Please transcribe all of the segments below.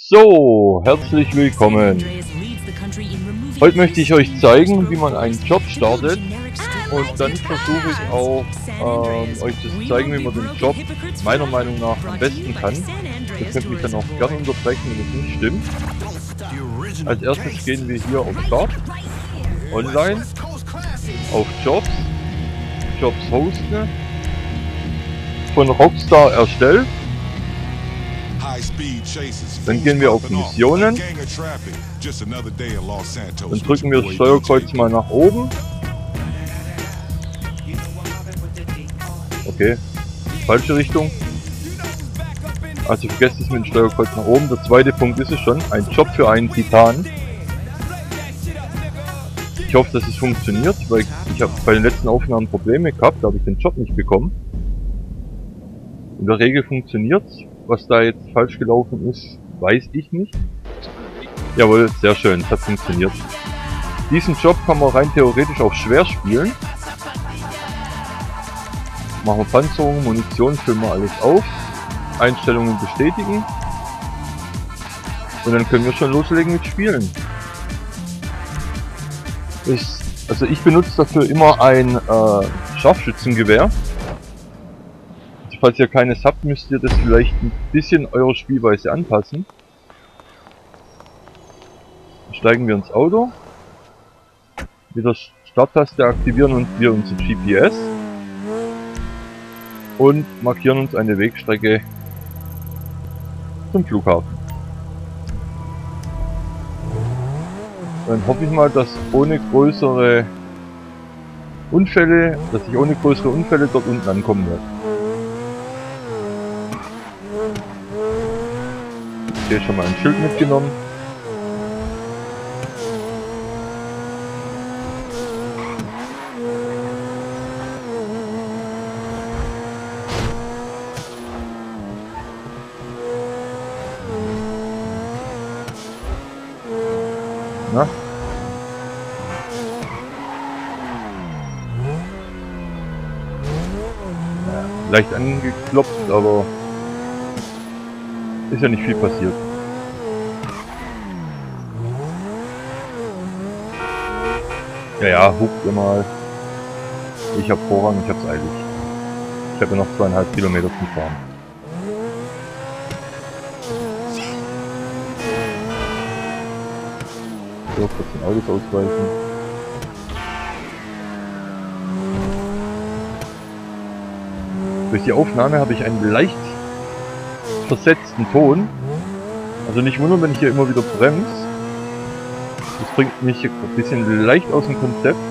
So, herzlich willkommen. Heute möchte ich euch zeigen, wie man einen Job startet, und dann versuche ich auch euch zu zeigen, wie man den Job meiner Meinung nach am besten kann. Ihr könnt mich dann auch gerne unterbrechen, wenn es nicht stimmt. Als erstes gehen wir hier auf Start, Online, auf Jobs, Jobs hosten, von Rockstar erstellt. Dann gehen wir auf Missionen. Dann drücken wir das Steuerkreuz mal nach oben. Okay, falsche Richtung. Also vergesst es mit dem Steuerkreuz nach oben. Der zweite Punkt ist es schon. Ein Job für einen Titan. Ich hoffe, dass es funktioniert, weil ich habe bei den letzten Aufnahmen Probleme gehabt. Da habe ich den Job nicht bekommen. In der Regel funktioniert es. Was da jetzt falsch gelaufen ist, weiß ich nicht. Jawohl, sehr schön, es hat funktioniert. Diesen Job kann man rein theoretisch auch schwer spielen. Machen wir Panzerung, Munition, füllen wir alles auf. Einstellungen bestätigen. Und dann können wir schon loslegen mit Spielen. Also ich benutze dafür immer ein Scharfschützengewehr. Falls ihr keines habt, müsst ihr das vielleicht ein bisschen eurer Spielweise anpassen. Dann steigen wir ins Auto. Mit der Starttaste aktivieren und wir unser GPS. Und markieren uns eine Wegstrecke zum Flughafen. Dann hoffe ich mal, dass ich ohne größere Unfälle dort unten ankommen werde. Hier schon mal ein Schild mitgenommen. Na? Ja, leicht angeklopft, aber ist ja nicht viel passiert. Ja, hupt ihr mal. Ich hab Vorrang, ich hab's eilig. Ich habe ja noch 2,5 Kilometer zu fahren. So, kurz den Autos ausweichen. Durch die Aufnahme habe ich einen leicht versetzten Ton. Also nicht wundern, wenn ich hier immer wieder bremse. Das bringt mich ein bisschen leicht aus dem Konzept.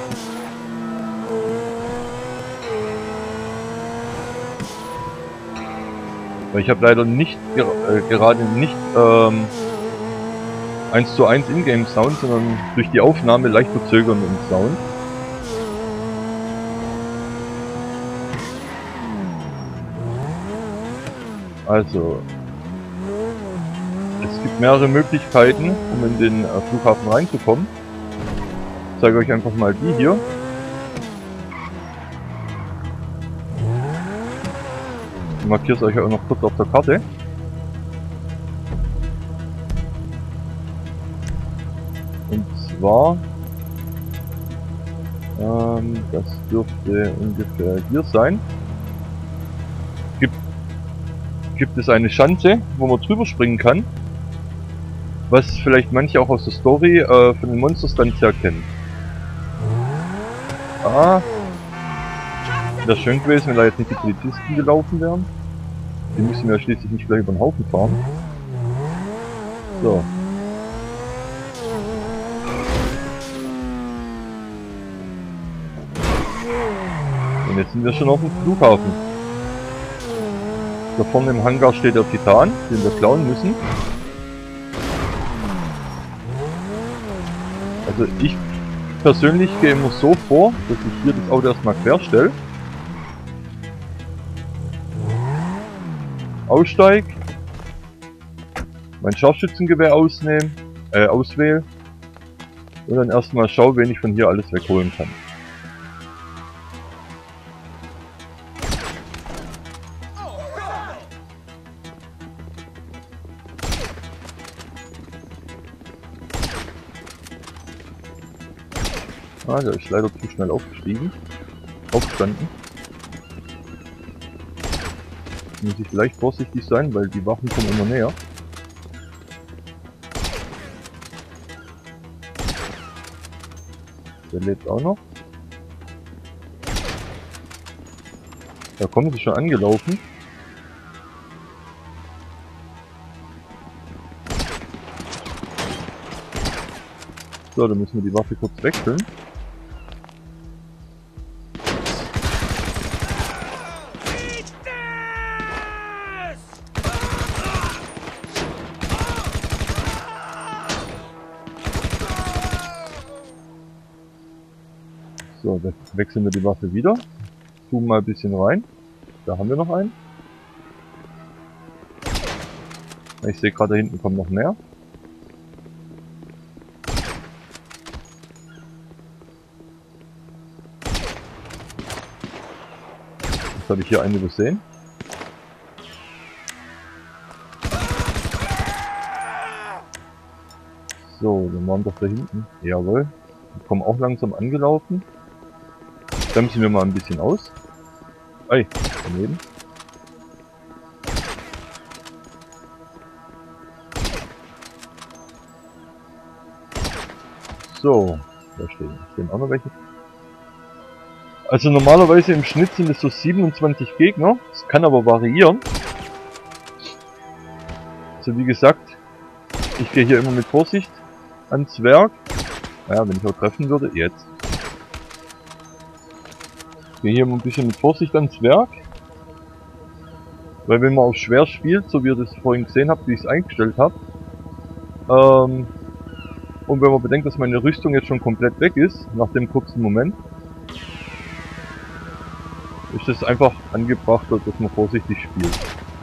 Weil ich habe leider nicht gerade nicht 1:1 Ingame Sound, sondern durch die Aufnahme leicht verzögernden Sound. Also, es gibt mehrere Möglichkeiten, um in den Flughafen reinzukommen. Ich zeige euch einfach mal die hier. Ich markiere es euch auch noch kurz auf der Karte. Und zwar, das dürfte ungefähr hier sein. Gibt es eine Schanze, wo man drüber springen kann, was vielleicht manche auch aus der Story von den Monster-Stunts her kennen. Wäre schön gewesen, wenn da jetzt nicht die Polizisten gelaufen wären. Die müssen ja schließlich nicht gleich über den Haufen fahren. So. Und jetzt sind wir schon auf dem Flughafen. Da vorne im Hangar steht der Titan, den wir klauen müssen. Also ich persönlich gehe immer so vor, dass ich hier das Auto erstmal quer stelle. Aussteig. Mein Scharfschützengewehr auswähle. Und dann erstmal schaue, wen ich von hier alles wegholen kann. Ah, der ist leider zu schnell aufgestanden. Muss ich leicht vorsichtig sein, weil die Waffen kommen immer näher. Der lebt auch noch. Da kommen sie schon angelaufen. So, dann müssen wir die Waffe kurz wechseln. So, dann wechseln wir die Waffe wieder. Zoomen mal ein bisschen rein. Da haben wir noch einen. Ich sehe gerade, da hinten kommen noch mehr. Jetzt habe ich hier einen übersehen. So, dann waren doch da hinten. Jawohl. Die kommen auch langsam angelaufen. Bremsen wir mal ein bisschen aus. Ei, daneben. So, da stehen auch noch welche. Also normalerweise im Schnitt sind es so 27 Gegner. Das kann aber variieren. Also wie gesagt, ich gehe hier immer mit Vorsicht ans Werk. Naja, wenn ich auch treffen würde, jetzt. Ich gehe hier immer ein bisschen mit Vorsicht ans Werk. Weil wenn man auf schwer spielt, so wie ihr das vorhin gesehen habt, wie ich es eingestellt habe, und wenn man bedenkt, dass meine Rüstung jetzt schon komplett weg ist, nach dem kurzen Moment, ist es einfach angebracht, dass man vorsichtig spielt.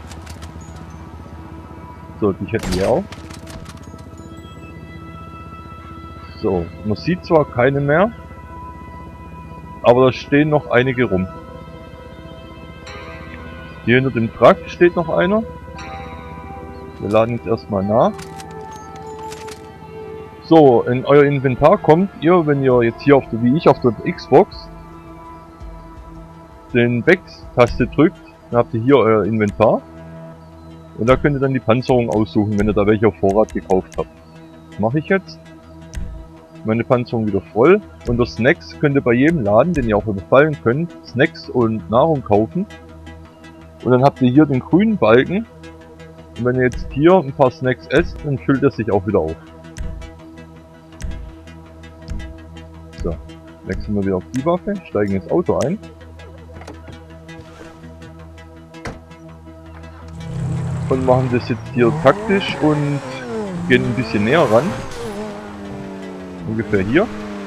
So, die hätten wir auch. So, man sieht zwar keine mehr, aber da stehen noch einige rum. Hier hinter dem Truck steht noch einer. Wir laden jetzt erstmal nach. So, in euer Inventar kommt ihr, wenn ihr jetzt hier wie ich auf der Xbox den Back-Taste drückt, dann habt ihr hier euer Inventar. Und da könnt ihr dann die Panzerung aussuchen, wenn ihr da welche auf Vorrat gekauft habt. Das mache ich jetzt. Meine Panzerung wieder voll. Unter Snacks könnt ihr bei jedem Laden, den ihr auch überfallen könnt, Snacks und Nahrung kaufen. Und dann habt ihr hier den grünen Balken. Und wenn ihr jetzt hier ein paar Snacks esst, dann füllt er sich auch wieder auf. So, wechseln wir wieder auf die Waffe, steigen ins Auto ein. Und machen das jetzt hier taktisch und gehen ein bisschen näher ran. Ungefähr hier.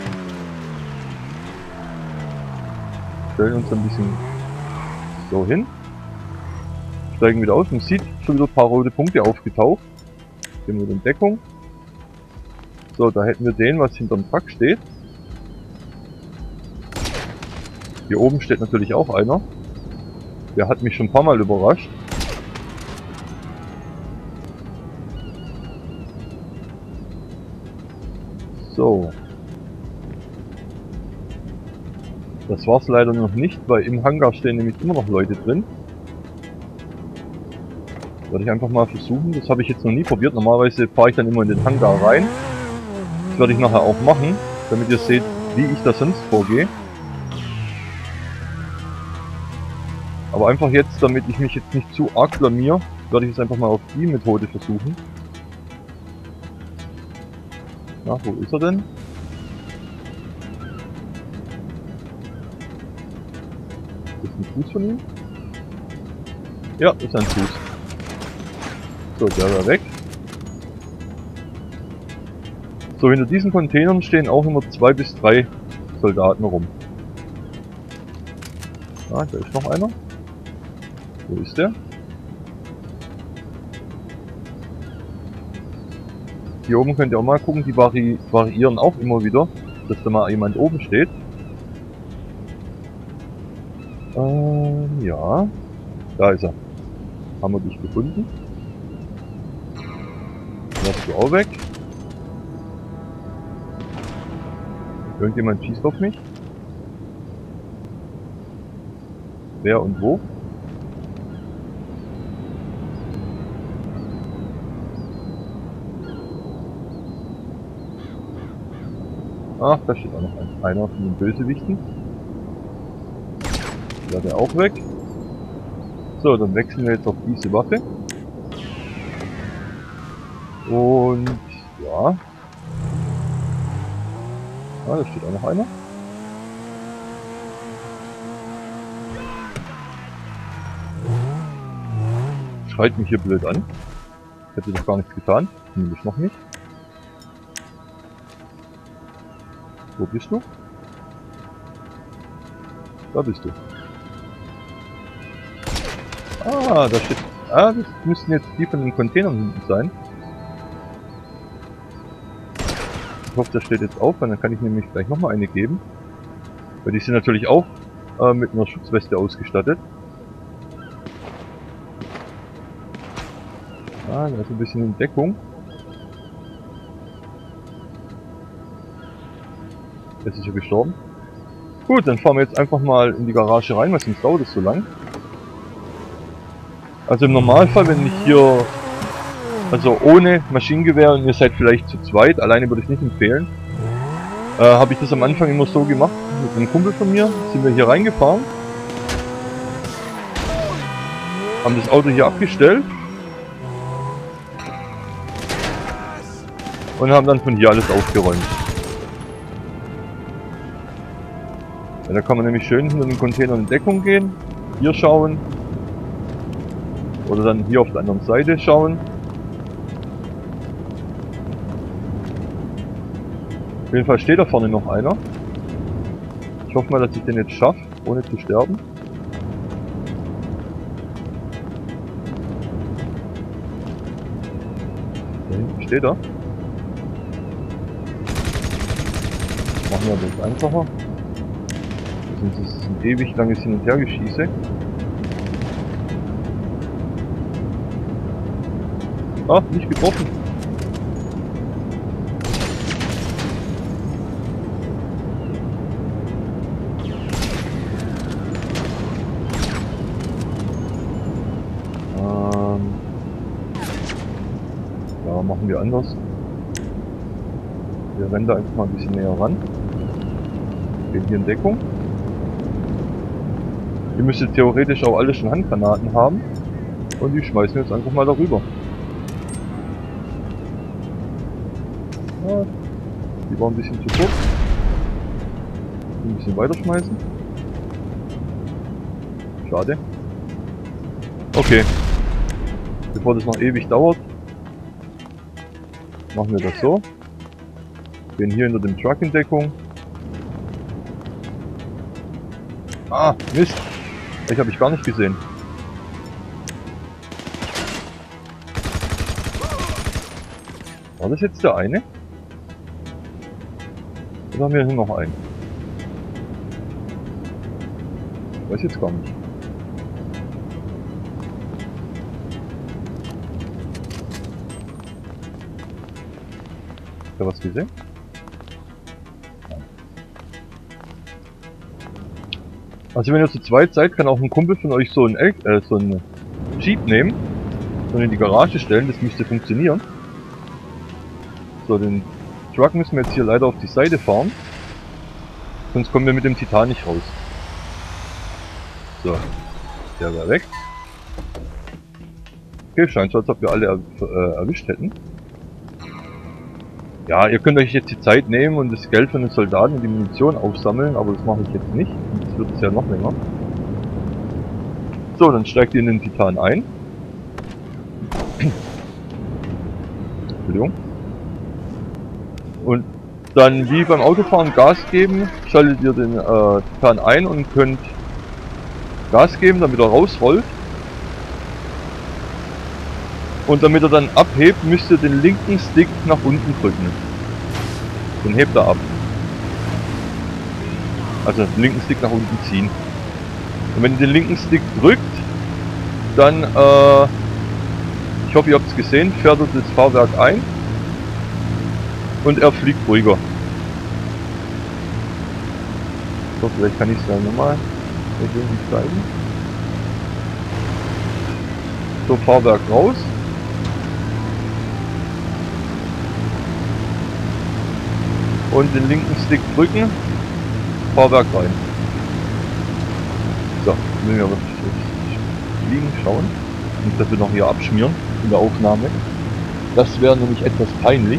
Stellen uns ein bisschen so hin. Steigen wieder aus. Man sieht schon wieder ein paar rote Punkte aufgetaucht. Gehen wir in Deckung. So, da hätten wir den, was hinterm Truck steht. Hier oben steht natürlich auch einer. Der hat mich schon ein paar Mal überrascht. So. Das war's leider noch nicht, weil im Hangar stehen nämlich immer noch Leute drin. Werde ich einfach mal versuchen. Das habe ich jetzt noch nie probiert. Normalerweise fahre ich dann immer in den Hangar rein. Das werde ich nachher auch machen, damit ihr seht, wie ich da sonst vorgehe. Aber einfach jetzt, damit ich mich jetzt nicht zu arg blamier, werde ich es einfach mal auf die Methode versuchen. Na, wo ist er denn? Ist ein Fuß von ihm? Ja, ist ein Fuß. So, der war weg. So, hinter diesen Containern stehen auch immer 2 bis 3 Soldaten rum. Ah, da ist noch einer. Wo ist der? Hier oben könnt ihr auch mal gucken, die variieren auch immer wieder, dass da mal jemand oben steht. Ja. Da ist er. Haben wir dich gefunden. Lässt du auch weg. Irgendjemand schießt auf mich? Wer und wo? Ach, da steht auch noch einer von den Bösewichten. Ja, der auch weg. So, dann wechseln wir jetzt auf diese Waffe. Und ja. Ah, da steht auch noch einer. Schreit mich hier blöd an. Ich hätte doch gar nichts getan. Nämlich noch nicht. Wo bist du? Da bist du. Ah, da steht... Ah, das müssten jetzt die von den Containern hinten sein. Ich hoffe, das steht jetzt auf, und dann kann ich nämlich gleich nochmal eine geben. Weil die sind natürlich auch mit einer Schutzweste ausgestattet. Ah, da ist ein bisschen in Deckung. Jetzt ist er gestorben. Gut, dann fahren wir jetzt einfach mal in die Garage rein, weil sonst dauert es so lang. Also im Normalfall, wenn ich hier, also ohne Maschinengewehr und ihr seid vielleicht zu zweit, alleine würde ich nicht empfehlen, habe ich das am Anfang immer so gemacht. Mit einem Kumpel von mir sind wir hier reingefahren, haben das Auto hier abgestellt und haben dann von hier alles aufgeräumt. Ja, da kann man nämlich schön hinter den Containern in Deckung gehen, hier schauen oder dann hier auf der anderen Seite schauen. Auf jeden Fall steht da vorne noch einer. Ich hoffe mal, dass ich den jetzt schaffe, ohne zu sterben. Da hinten steht er. Machen wir das einfacher. Sonst ist es ein ewig langes Hin- und Hergeschieße. Ah, nicht getroffen. Ja, machen wir anders. Wir rennen da einfach mal ein bisschen näher ran. Gehen hier in Deckung. Ihr müsstet theoretisch auch alle schon Handgranaten haben. Und die schmeißen wir jetzt einfach mal darüber. Ja, die waren ein bisschen zu kurz. Ein bisschen weiterschmeißen. Schade. Okay. Bevor das noch ewig dauert, machen wir das so. Gehen hier hinter dem Truck in Deckung. Ah, Mist. Ich habe ich gar nicht gesehen. War das jetzt der eine? Oder haben wir hier noch einen? Weiß jetzt gar nicht. Habt ihr was gesehen? Also wenn ihr zu zweit seid, kann auch ein Kumpel von euch so ein Jeep nehmen und in die Garage stellen, das müsste funktionieren. So, den Truck müssen wir jetzt hier leider auf die Seite fahren, sonst kommen wir mit dem Titan nicht raus. So, der wäre weg. Okay, scheint so, als ob wir alle erwischt hätten. Ja, ihr könnt euch jetzt die Zeit nehmen und das Geld von den Soldaten und die Munition aufsammeln, aber das mache ich jetzt nicht. Das wird es ja noch länger. So, dann steigt ihr in den Titan ein. Entschuldigung. Und dann wie beim Autofahren Gas geben, schaltet ihr den Titan ein und könnt Gas geben, damit er rausrollt. Und damit er dann abhebt, müsst ihr den linken Stick nach unten drücken. Dann hebt er ab. Also den linken Stick nach unten ziehen. Und wenn ihr den linken Stick drückt, dann, ich hoffe ihr habt es gesehen, fährt er das Fahrwerk ein. Und er fliegt ruhiger. So, vielleicht kann ich es dann nochmal irgendwie zeigen. So, Fahrwerk raus. Und den linken Stick drücken, Fahrwerk rein. So, müssen wir aber liegen schauen. Nicht, dass wir noch hier abschmieren in der Aufnahme. Das wäre nämlich etwas peinlich.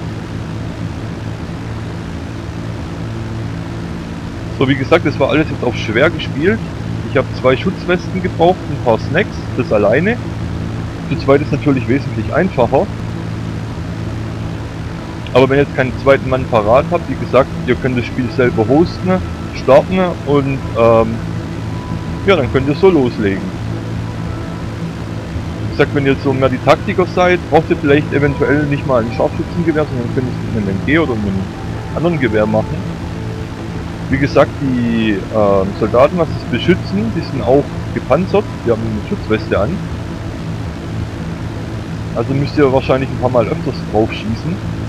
So, wie gesagt, das war alles jetzt auf schwer gespielt. Ich habe 2 Schutzwesten gebraucht, ein paar Snacks, das alleine. Zu zweit ist natürlich wesentlich einfacher. Aber wenn ihr jetzt keinen zweiten Mann parat habt, wie gesagt, ihr könnt das Spiel selber hosten, starten und ja, dann könnt ihr so loslegen. Wie gesagt, wenn ihr so mehr die Taktiker seid, braucht ihr vielleicht eventuell nicht mal ein Scharfschützengewehr, sondern könnt es mit einem MG oder einem anderen Gewehr machen. Wie gesagt, die Soldaten, was es beschützen, die sind auch gepanzert, die haben eine Schutzweste an. Also müsst ihr wahrscheinlich ein paar Mal öfters drauf schießen.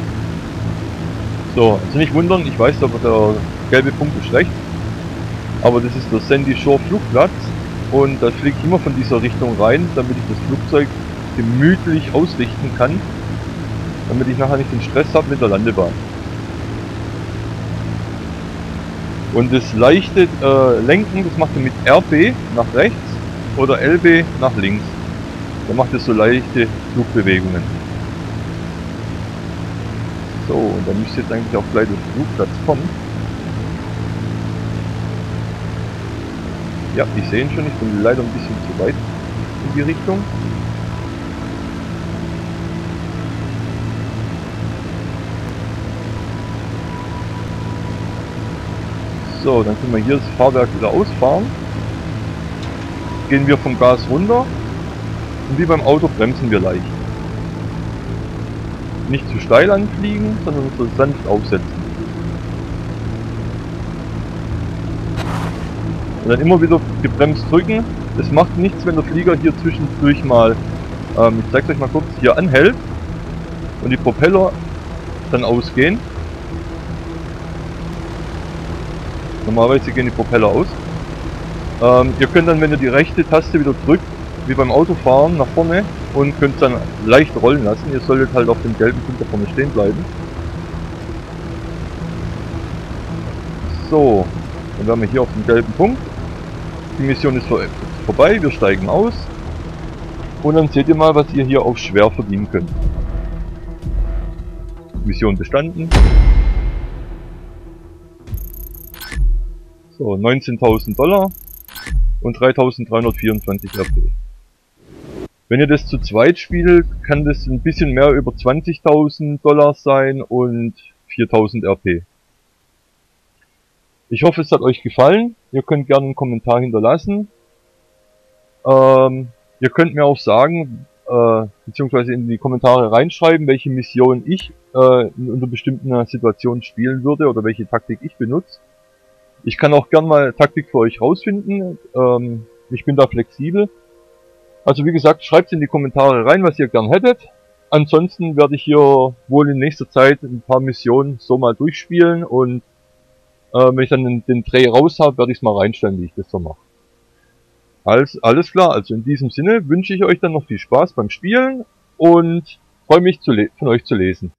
So, also nicht wundern, ich weiß, aber der gelbe Punkt ist schlecht. Aber das ist der Sandy Shore Flugplatz und da fliege ich immer von dieser Richtung rein, damit ich das Flugzeug gemütlich ausrichten kann, damit ich nachher nicht den Stress habe mit der Landebahn. Und das leichte Lenken, das macht ihr mit RB nach rechts oder LB nach links. Da macht ihr so leichte Flugbewegungen. So, und dann müsst ihr jetzt eigentlich auch gleich durch den Flugplatz kommen. Ja, ich sehe ihn schon, ich bin leider ein bisschen zu weit in die Richtung. So, dann können wir hier das Fahrwerk wieder ausfahren. Gehen wir vom Gas runter und wie beim Auto bremsen wir leicht. Nicht zu steil anfliegen, sondern so sanft aufsetzen. Und dann immer wieder gebremst drücken. Es macht nichts, wenn der Flieger hier zwischendurch mal, ich zeige euch mal kurz, hier anhält und die Propeller dann ausgehen. Normalerweise gehen die Propeller aus. Ihr könnt dann, wenn ihr die rechte Taste wieder drückt, wie beim Autofahren, nach vorne und könnt es dann leicht rollen lassen. Ihr solltet halt auf dem gelben Punkt da vorne stehen bleiben. So, dann wären wir hier auf dem gelben Punkt. Die Mission ist vorbei, wir steigen aus. Und dann seht ihr mal, was ihr hier auf schwer verdienen könnt. Mission bestanden. So, 19.000 Dollar und 3.324 RP. Wenn ihr das zu zweit spielt, kann das ein bisschen mehr über 20.000 Dollar sein und 4.000 RP. Ich hoffe, es hat euch gefallen. Ihr könnt gerne einen Kommentar hinterlassen. Ihr könnt mir auch sagen, beziehungsweise in die Kommentare reinschreiben, welche Mission ich unter bestimmten Situationen spielen würde oder welche Taktik ich benutze. Ich kann auch gern mal Taktik für euch rausfinden. Ich bin da flexibel. Also wie gesagt, schreibt in die Kommentare rein, was ihr gern hättet. Ansonsten werde ich hier wohl in nächster Zeit ein paar Missionen so mal durchspielen und wenn ich dann den Dreh raus habe, werde ich es mal reinstellen, wie ich das so mache. Alles klar, also in diesem Sinne wünsche ich euch dann noch viel Spaß beim Spielen und freue mich von euch zu lesen.